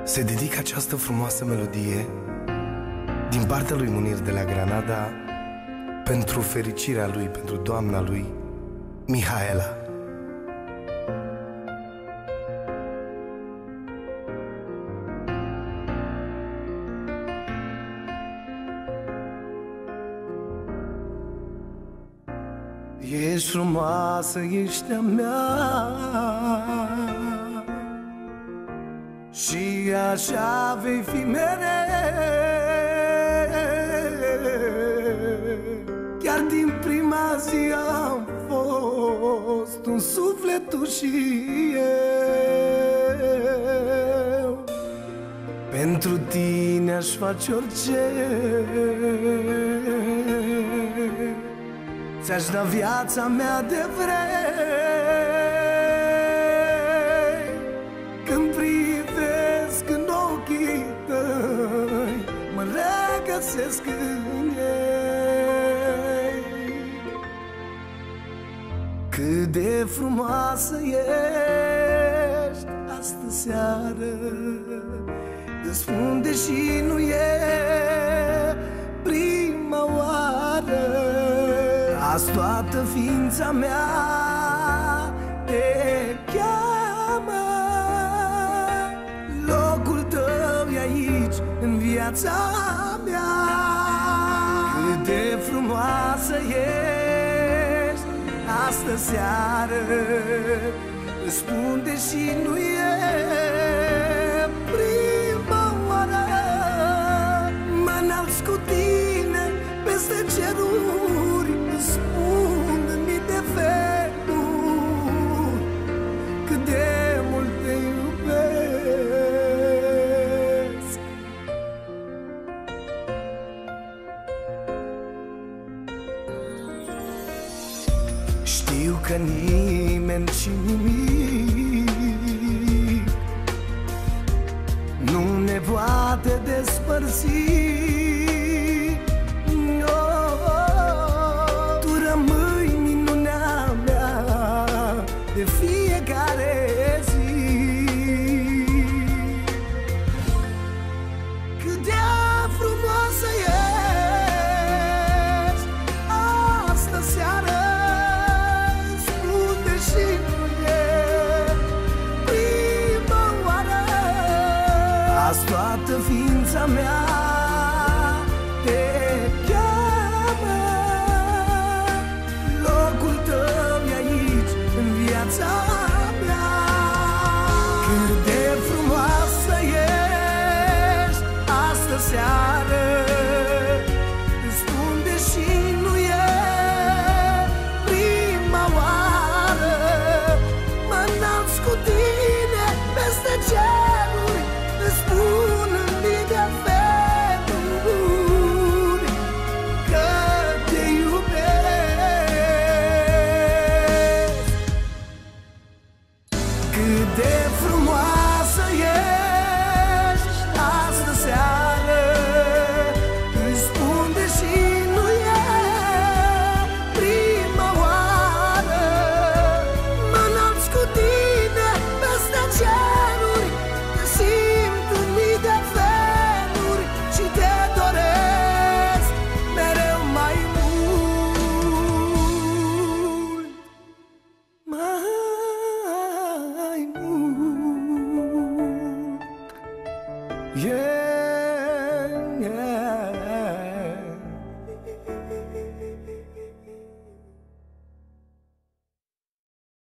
Se dedică această frumoasă melodie din partea lui Munir de la Granada pentru fericirea lui, pentru doamna lui, Mihaela. Ești frumoasă, ești a mea, și așa vei fi mereu. Chiar din prima zi am fost un sufletul și eu. Pentru tine aș face orice, ți-aș da viața mea de vrei. Când privesc în ochii tăi, mă regăsesc în ei. Cât de frumoasă ești astă seară, îți spun deși nu e prima oară. Azi toată ființa mea te cheamă. Locul tău e aici, în viața mea. Cât de frumoasă ești astă seară, îți spun deși nu e prima oară. Mă înalți cu tine peste ceruri, îți spun în mii de feluri cât de mult te iubesc. Știu că nimeni și nimic nu ne poate despărți. De fiecare zi, cât de frumoasă ești astă seară, spun deși nu e prima oară. Azi toată ființa mea te cheamă. Locul tău e aici, în viața mea. Cât de frumoasă ești astă seară, îți spun deși nu e prima oară. Mă înalți cu tine peste ceruri, îți spun în mii de feluri că te iubesc. Cât de frumoasă ești astă seară, îți spun deși nu e prima oară. Mă înalți cu tine peste ceruri, te simt în mii de feluri și te doresc mereu mai mult, mai mult. Yeah.